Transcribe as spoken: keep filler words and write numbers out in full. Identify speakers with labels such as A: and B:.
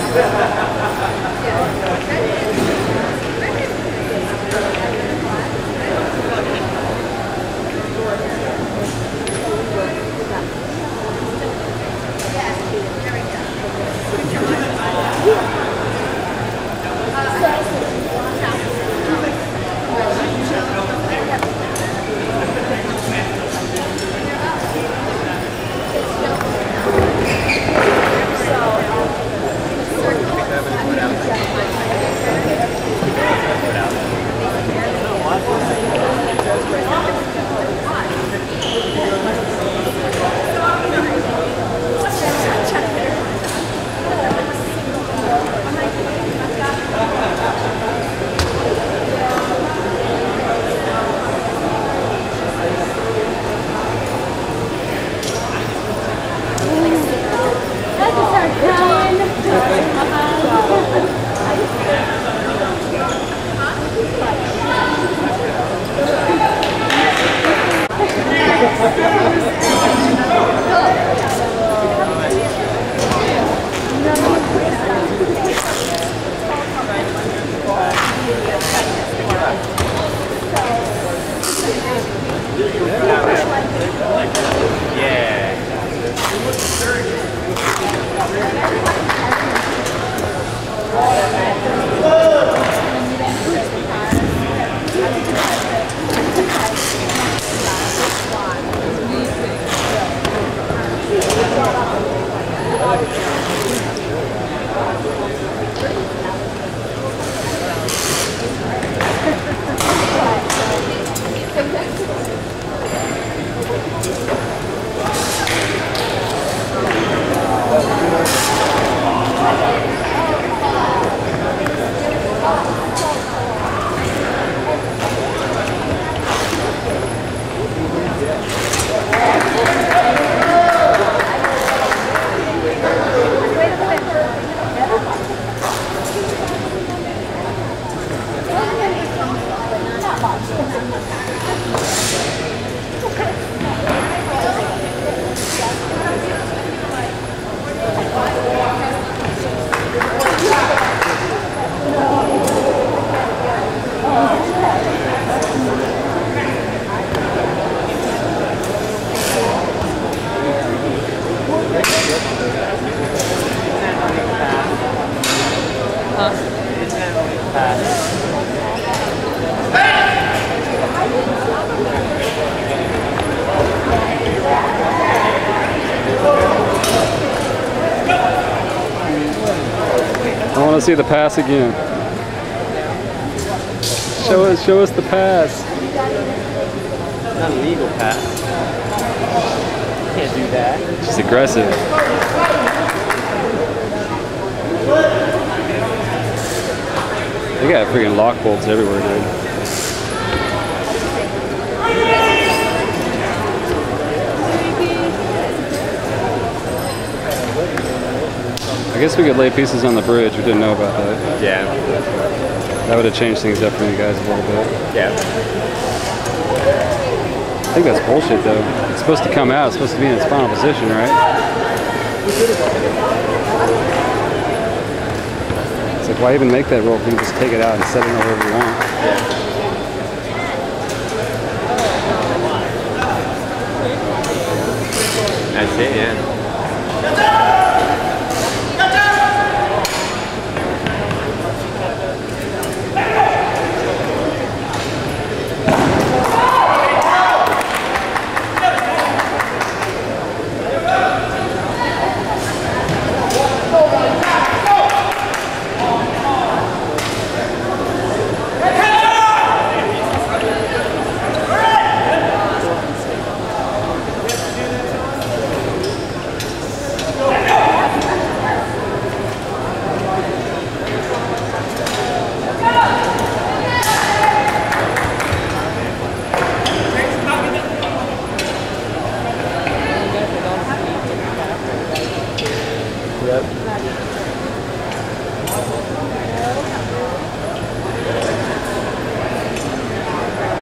A: I want to see the pass again. Show us, show us the pass.
B: Not a legal pass. Can't do that.
A: Just aggressive. They got freaking lock bolts everywhere, dude. I guess we could lay pieces on the bridge. We didn't know about that.
B: Yeah.
A: That would have changed things up for you guys a little bit.
B: Yeah.
A: I think that's bullshit, though. It's supposed to come out. It's supposed to be in its final position, right? It's like, why even make that roll if you can just take it out and set it wherever you want?
B: Yeah. That's it, yeah.